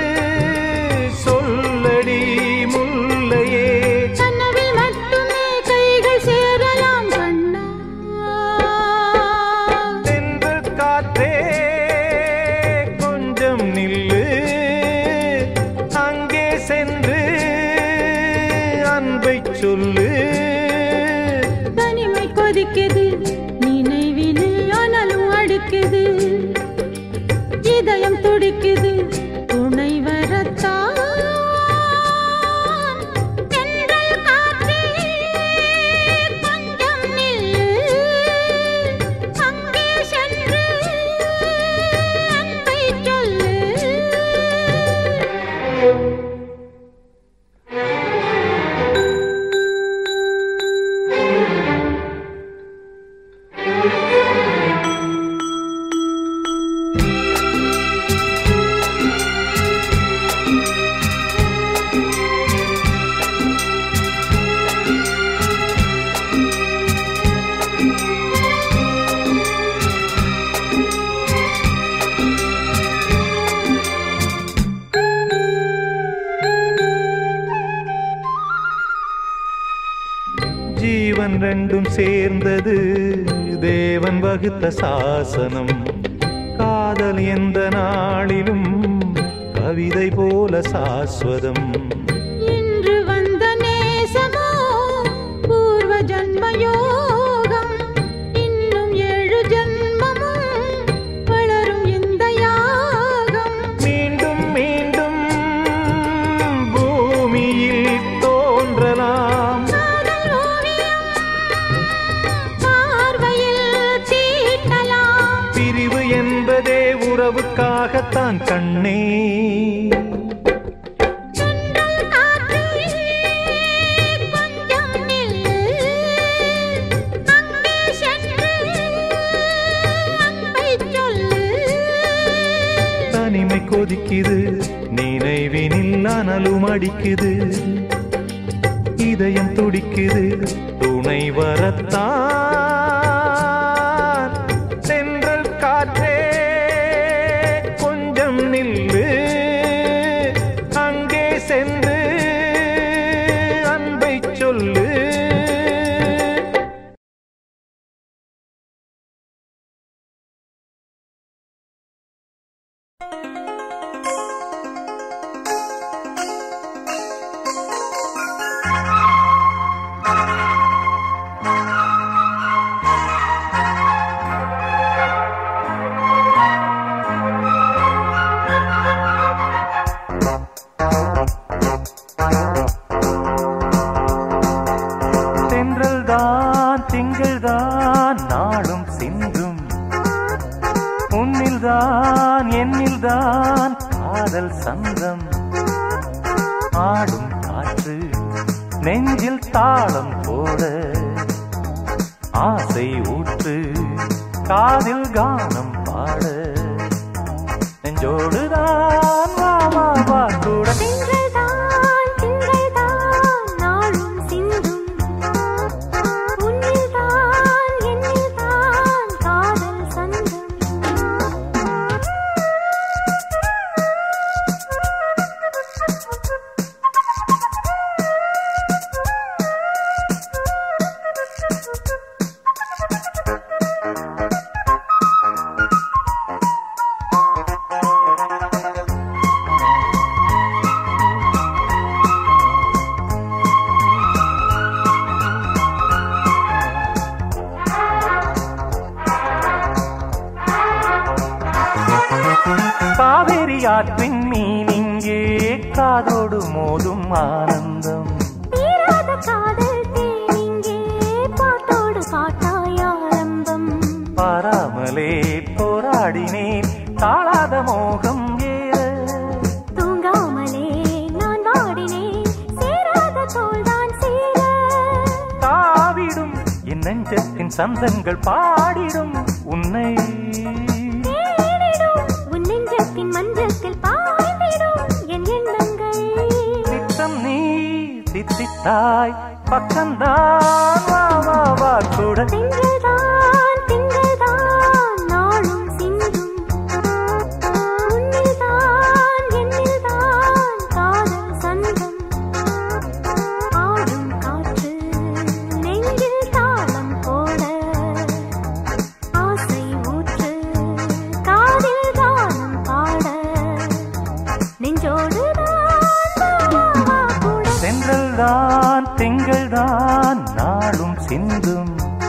சொல்லடி முல்லையே. கனவில் மட்டுமே கைகள் சேரலாம் கண்ணா. தென்றல் காற்றே கொஞ்சம் நில்லு, அங்கே சென்று அன்பை சொல்லு. தனிமை கொதிக்குது நினைவினில் அனலும் அடிக்குது. இதயம் துடிக்குது துணை வரத்தான். தென்றல் காற்றே கொஞ்சம் நில்லு, அங்கே சென்று அன்பை சொல்லு. ஜீவன் ரெண்டும் சேர்ந்தது தேவன் வகுத்த சாசனம். காதல் எந்த நாளிலும் கவிதை போல சாஸ்வதம். இன்று வந்த நேசமோ பூர்வ ஜன்ம யோகம். இன்னும் 7 ஜன்மமும் வளரும் இந்த யாகம். மீண்டும் மீண்டும் பூமியில் தோன்றலாம். காதல் ஓவியம் பார்வையில் தீட்டலாம். பிரிவு என்பதே உறவுக்காகத்தான் கண்ணே. தென்றல் காற்றே கொஞ்சம் நில்லு, அங்கே சென்று அன்பை சொல்லு. தனிமை கொதிக்குது நினைவினில் அனலும் அடிக்குது. இதயம் துடிக்குது துணை வரத்தான். தென்றல் காற்றே கொஞ்சம் நில்லு, அங்கே சென்று அன்பை சொல்லு. தென்றல்தான் திங்கள்தான் நாளும் சிந்தும். உன்னில்தான் என்னில்தான் காதல் சந்தம். ஆடும் காற்று நெஞ்சில் தாளம் போட ஆசை ஊற்று காதில் கானம் பாட. நெஞ்சோடுதான் வா வா வா கூட. திங்கள்தான் திங்கள்தான் நாளும் சிந்தும். உன்னில்தான் என்னில்தான் காதல் சந்தம். காவேரி ஆற்றின் மீன் இங்கே காதோடு மோதும் ஆனந்தம். தீராத காதல் தேனிங்கே பாட்டோடு பாட்டாய் ஆரம்பம். பாராமலே போராடினேன் தாழாத மோகம் ஏற. தூங்காமலே நான் வாடினேன் சேராத தோள்தான் சேர. தாவிடும் என் நெஞ்சத்தின் சந்தங்கள் பாடிடும் உன்னை. உன் நெஞ்சத்தின் மஞ்சத்தில் பாய்ந்திடும் என் எண்ணங்கள். நித்தம் நீ தொட்டாய் பக்கம்தான் வா வா வா கூட திங்கள்தான் திங்கள்தான் நாளும் சிந்தும் உன்னில்தான் என்னில்தான் காதல் சந்தம் ஆடும் காற்று நெஞ்சில் தாளம் போட ஆசை ஊற்று காதில் கானம் பாட நெஞ்சோடு சென்றல்தான் திங்கள்தான் நாளும் சிந்தும்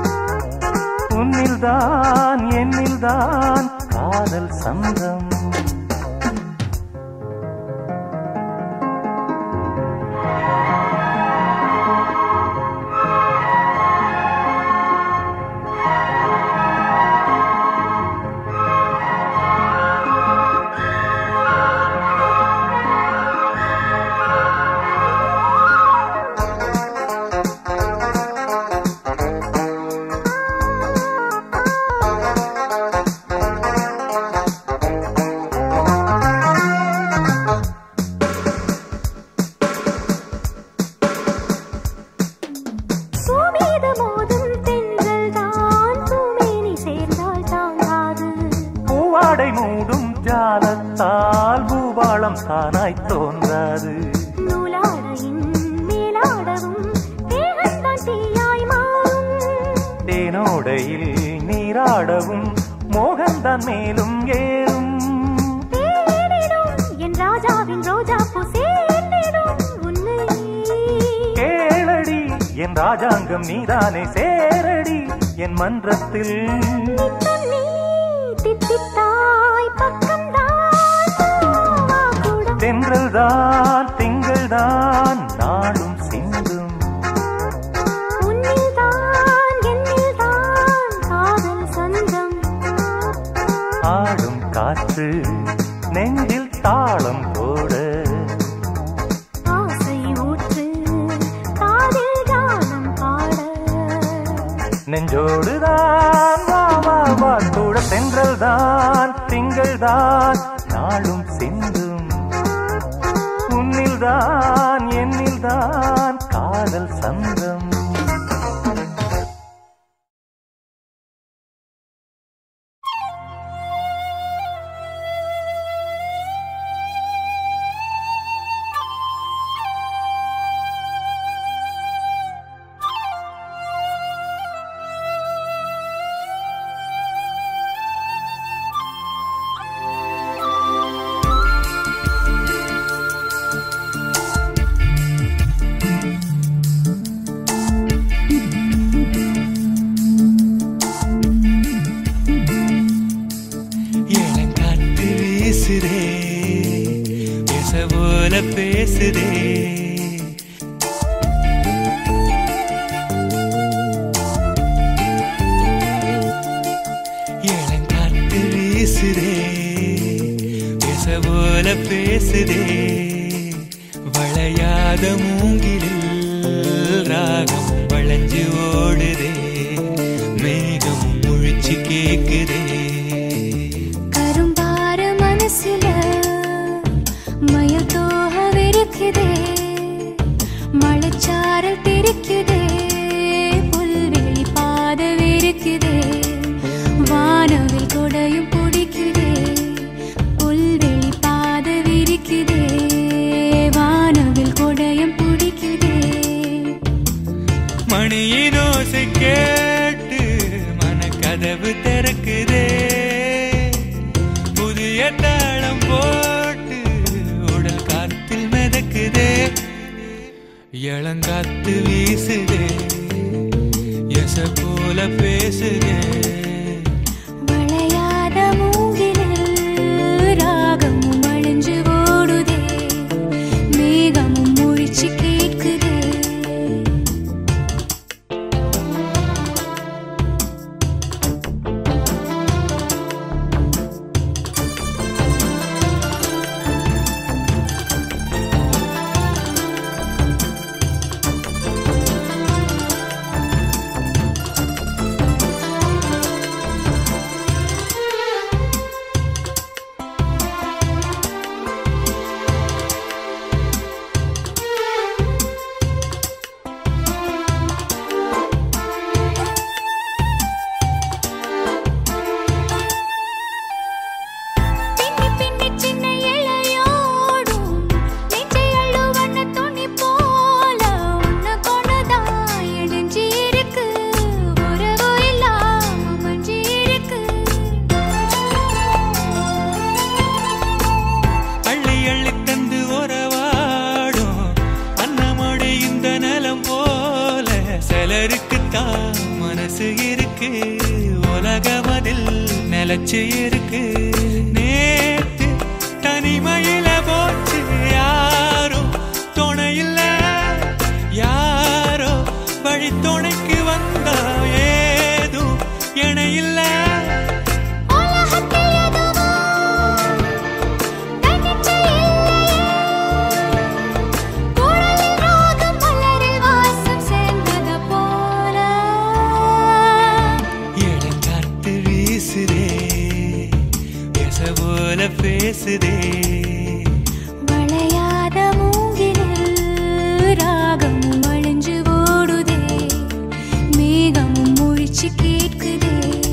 உன்னில்தான் என்னில்தான் காதல் சந்தம் பூவாடை மூடும் ஜாலத்தால் பூபாளம் தானாய் தோன்றாது நூலாடையின் மேலாடவும் தேகந்தான் தீயாய் மாறும் தேனோடையில் நீராடவும் மோகந்தான் மேலும் ஏறும் தேனிடும் என் ராஜாவின் ரோஜா பூ சேர்ந்திடும் உன்னை கேளடி என் ராஜாங்கம் நீதானே சேரடி என் மன்றத்தில் நித்தம் நீ தித்தித்தாய் பக்கம்தான் வா கூட தென்றல்தான் திங்கள்தான் நாளும் சிந்தும் உன்னில்தான் என்னில்தான் காதல் சந்தம் ஆடும் காற்று நெஞ்சில் தாளம் போட ஆசை ஊற்று காதில் கானம் பாட நெஞ்சோடுதான் வா வா வா கூட தென்றல்தான் திங்கள்தான் நாளும் சிந்தும் உன்னில்தான் என்னில்தான் காதல் சந்தம் பேசுதே இளங்காற்று வீசுதே பேச போல பேசுதே வளையாத மூங்கிலில் ராகம் வளைஞ்சு ஓடுதே மேகம் முழிச்சு கேக்குதே கரும்பார மனசுல மயில் தோக விரிக்குதே மழைச்சாரல் தெரிக்குதே புல்வெளி பாத விரிக்குதே வானவில் கொடையும் பிடிக்குதே புல்வெளி பாத விரிக்குதே வானவில் கொடையும் பிடிக்குதே மணியின் ஓசை கேட்டு மனக்கதவு திறக்குதே புதிய தாளம் போட்டு உடல் காத்தில் மிதக்குதே இளங்காத்து வீசுதே எச போல பேசுதே வளையாத மூங்கிலில் ராகமும் அழிஞ்சு ஓடுதே மேகமும் முழிச்சு கேட்குதே பார்த்தா மனசு இருக்கு, உலகமதில் நிலச்சு இருக்கு. நேத்து தனிமையில போச்சு, யாரோ துணையில்ல, யாரோ வழி துணைக்கு வந்தா ஏதும் இணையில்ல. பேசுதே வளையாத மூங்கிலில் ராகமும் வளைஞ்சு ஓடுதே, மேகமும் முழிச்சு கேட்குதே.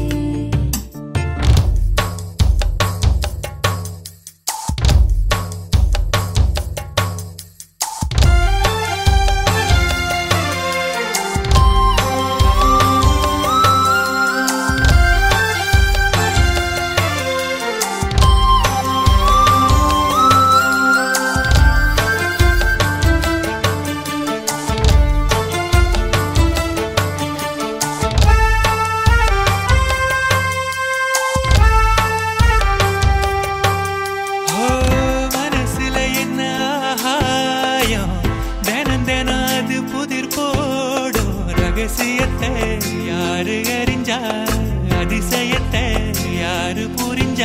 ரகசியத்தை யாரு அறிஞ்சா, அதிசயத்தை யாரு புரிஞ்சா.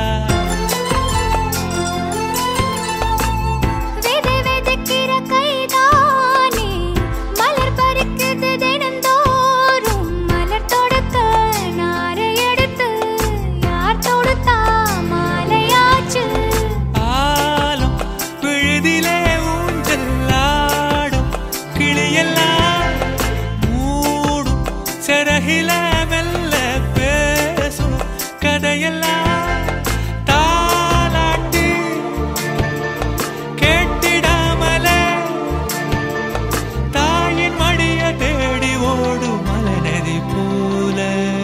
வெதைக்கிற கைதானே மலர் பறிக்குது தினந்தோறும், மலர் தொடுக்க நாரை எடுத்து யார் தொடுத்தா மாலையாச்சு. ஆலம் விழுதிலே ஊஞ்சல் ஆடும் கிளியெல்லாம் சரகில மெல்ல பேசும் கதையெல்லாம் தாலாட்டி கேட்டிடாமலே தாயின் மடிய தேடி ஓடும் மலநதி போல.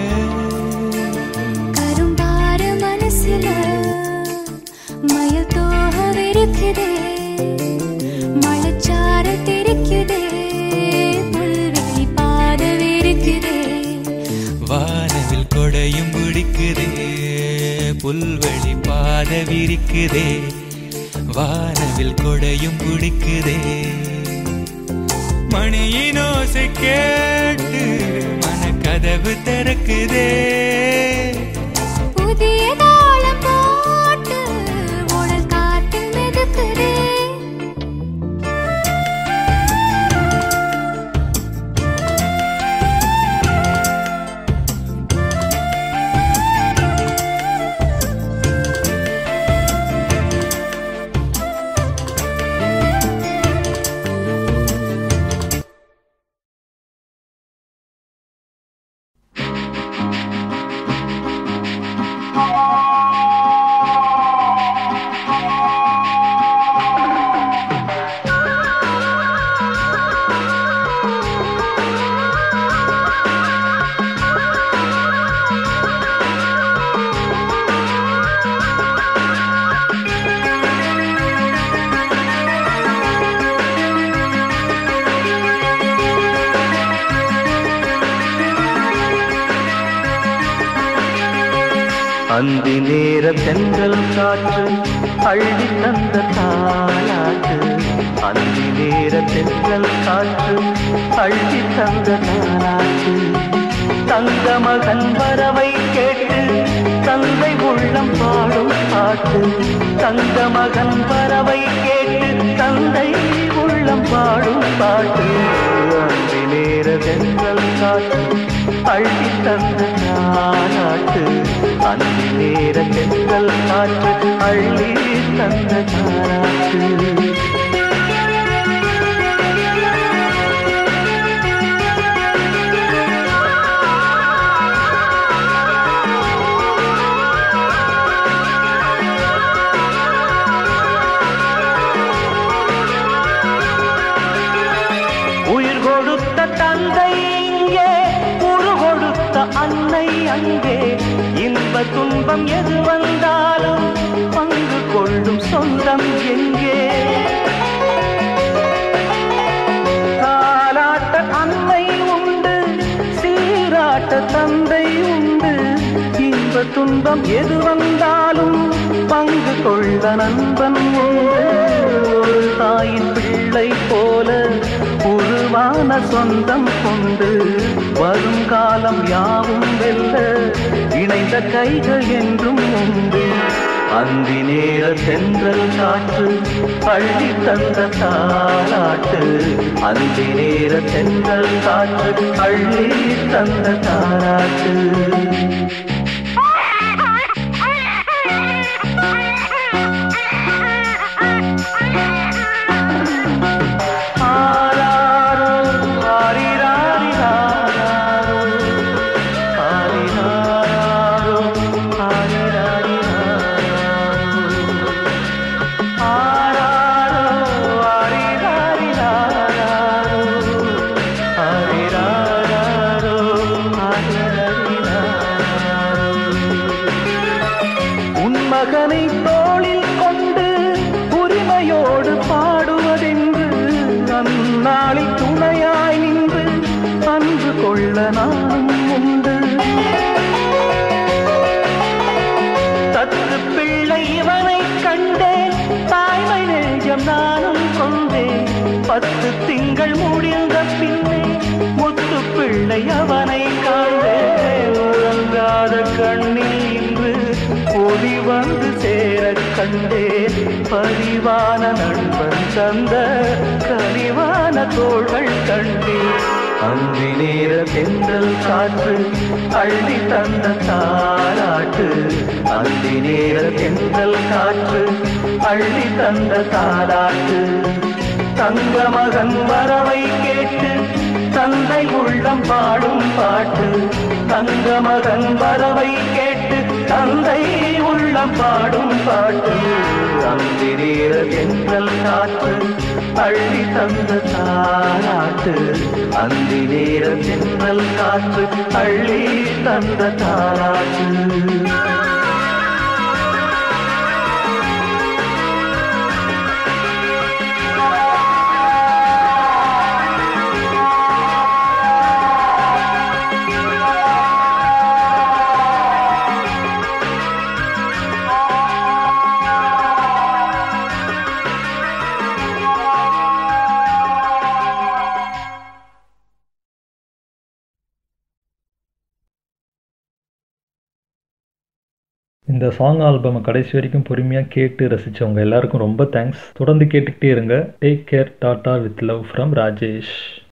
கரும்பாறு மனசுல மயில் தோக விரிக்குதே, மழைச்சாறு தெரிக்குதே, புல்வெளி பாத விரிக்குதே. வானவில் கொடையும் பிடிக்குதே, புல்வெளி பாத விரிக்குதே, வானவில் கொடையும் பிடிக்குதே. மணியின் ஓசை கேட்டு மனக்கதவு திறக்குதே, புதிய தாளம் போட்டு உடல் காற்றில் மிதக்குதே. அந்தி நேர தென்றல் காற்று அள்ளி தந்த தாலாட்டு, அந்தி நேர தென்றல் காற்று அள்ளி தந்த தாலாட்டு. தங்க மகன் வரவை கேட்டு தந்தை உள்ளம் பாடும் பாட்டு, தங்க மகன் வரவை கேட்டு தந்தை உள்ளம் பாடும் பாட்டு. அந்தி நேர தென்றல் காற்று அள்ளி தந்த தாலாட்டு, அந்தி நேர தென்றல் காற்று அள்ளி தந்த தாலாட்டு. உயிர் கொடுத்த தந்தை இங்கே, உரு கொடுத்த அன்னை அங்கே, இன்ப துன்பம் எது வந்தாலும் பங்கு கொள்ளும் சொந்தம் எங்கே? தாலாட்ட அன்னை உண்டு, துன்பம் எது வந்தாலும் பங்கு கொள்ள நண்பன் உண்டு. ஒரு தாயின் பிள்ளை போல உருவான சொந்தம் கொண்டு வருங்காலம் யாவும் வெல்ல இணைந்த கைகள் என்றும் உண்டு. அந்தி நேர சென்றல் காற்று அள்ளி தந்த தாலாட்டு, அந்தி நேர சென்றல் காற்று அள்ளி தந்த தாலாட்டு. மகனை தோளில் கொண்டு உரிமையோடு பாடுவதென்று அந்நாளில் துணையாய் நின்று அன்பு கொள்ள நானும் உண்டு. தத்து பிள்ளை இவனை கண்டேன், தாய்மை நெஞ்சம் நானும் கொண்டேன். 10 திங்கள் முடிந்த பின்னே முத்து பிள்ளை அவனை காண்டேன். உறங்காத கண்ணில் இன்று ஒளி வந்து சேர கண்டேன். பரிவான நண்பன் தந்த கனிவான தோள்கள் கண்டேன். அந்தி நேர தென்றல் காற்று அள்ளி தந்த தாலாட்டு, அந்தி நேர தென்றல் காற்று அள்ளி தந்த தாலாட்டு. தங்க மகன் வரவை கேட்டு தந்தை உள்ளம் பாடும் பாட்டு, தங்க மகன் வரவை கேட்டு தந்தை உள்ளம் பாடும் பாட்டு. அந்தி நேர தென்றல் காற்று அள்ளி தந்த தாலாட்டு, அந்தி நேர தென்றல் காற்று அள்ளி தந்த தாலாட்டு. இந்த சாங் ஆல்பமை கடைசி வரைக்கும் பொறுமையாக கேட்டு ரசித்தவங்க எல்லாருக்கும் ரொம்ப தேங்க்ஸ். தொடர்ந்து கேட்டுக்கிட்டே இருங்க. Take care. டாட்டா வித் லவ் ஃப்ரம் ராஜேஷ்.